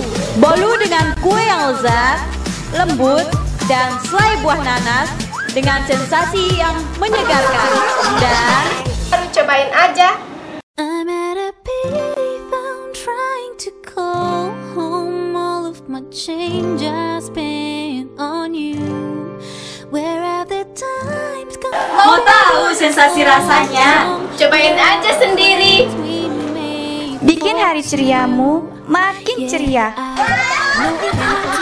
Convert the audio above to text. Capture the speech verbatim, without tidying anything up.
Bolu dengan kue yang lezat, lembut, dan selai buah nanas dengan sensasi yang menyegarkan. Dan baru cobain aja. I'm at a payphone trying to call home. All of my change I spent on you. Where have the times gone? mau tahu sensasi rasanya? Cobain aja sendiri. Bikin hari ceriamu makin ceria. I know